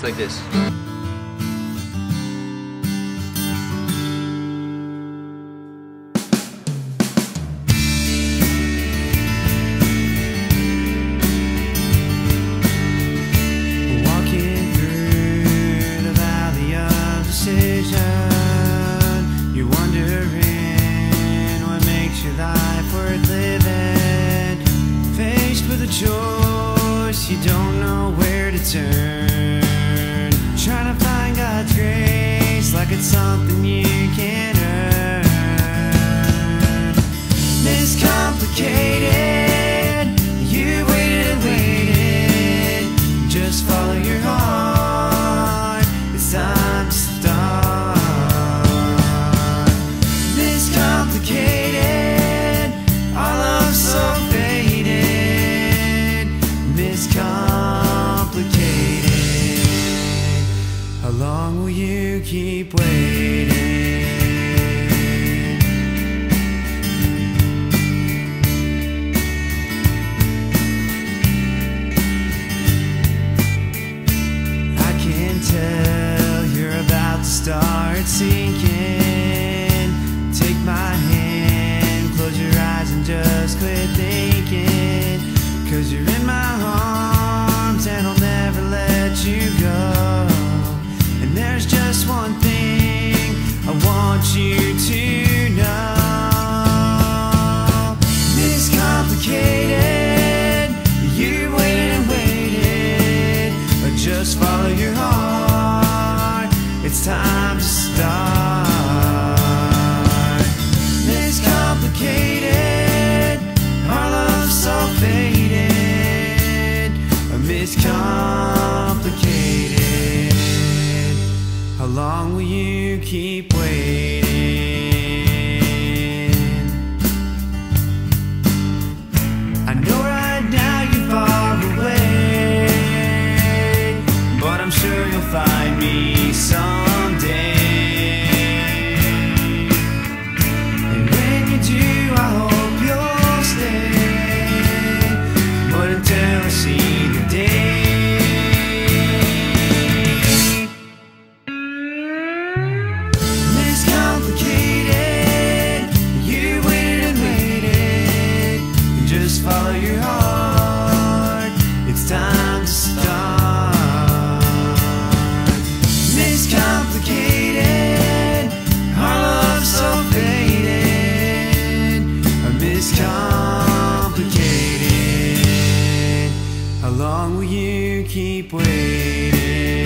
Just like this. You're wondering what makes your life worth living. Faced with a choice, you don't know where to turn. Trying to find God's grace like it's something you can earn. Miscomplicated, you waited and waited. Just follow your heart, it's time to start. Our love's so faded, miscomplicated. How long will you keep waiting? I can tell you're about to start sinking. Take my hand, close your eyes and just quit thinking. 'Cause you're in my arms and I'll never let you go. And there's just one thing I want you to know. Miscomplicated, you waited and waited. But just follow your heart, it's time to start. Our love's so faded, miscomplicated. How long will you keep waiting? I know right now you're far away, but I'm sure you'll find me someday. And when you do, I hope you'll stay, but until I see the day. Miscomplicated, you waited and waited. Just follow your heart, it's time to start. Miscomplicated, our love's so faded, miscomplicated. How long will you keep waiting?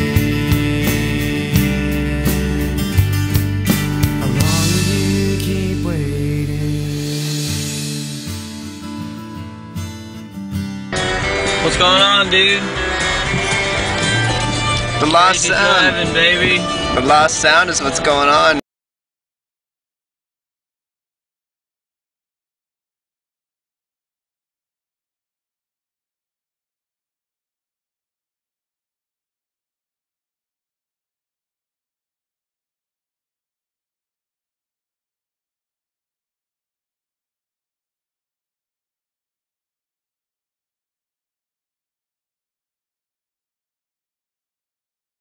How long will you keep waiting? What's going on, dude? The lost sound, baby. The lost sound is what's going on.